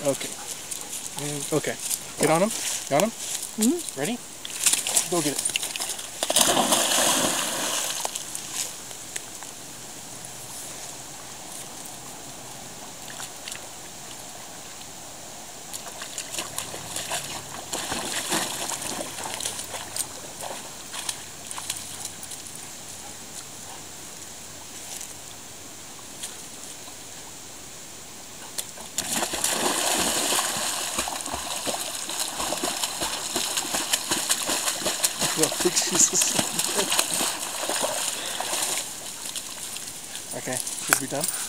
Okay. Okay. Get on him. Got him? Mm-hmm. Ready? Go get it. I think she's asleep. Okay, should we be done?